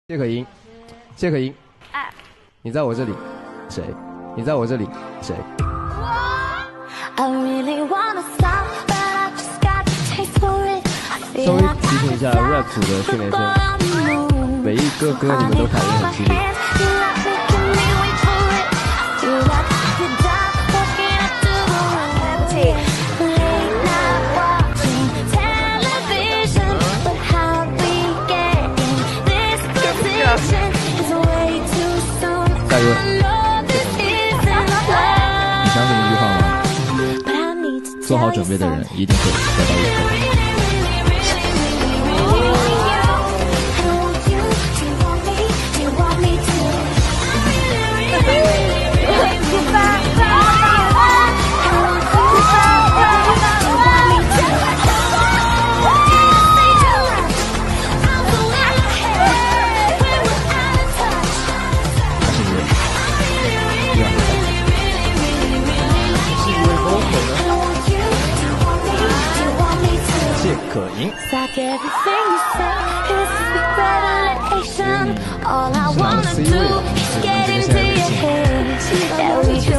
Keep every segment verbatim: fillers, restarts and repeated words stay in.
谢可寅，谢可寅， 哎， 你在我这里，谁？你在我这里，谁？稍微提醒一下 rap 组的训练生，每一个歌你们都反应很激烈。下一位， 你相信一句话吗？做好准备的人一定会得到一分。 谢可寅。是拿了 C 位的，是你这个现在没进。赶紧回去，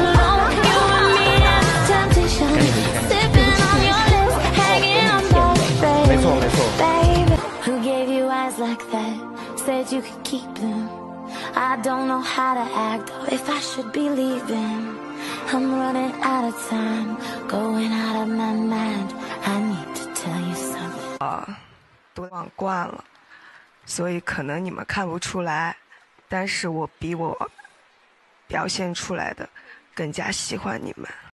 赶紧回去。没错没错。 I don't know how to act or if I should be leaving. I'm running out of time, going out of my mind. I need to tell you something. 啊，都忘惯了，所以可能你们看不出来，但是我比我表现出来的更加喜欢你们。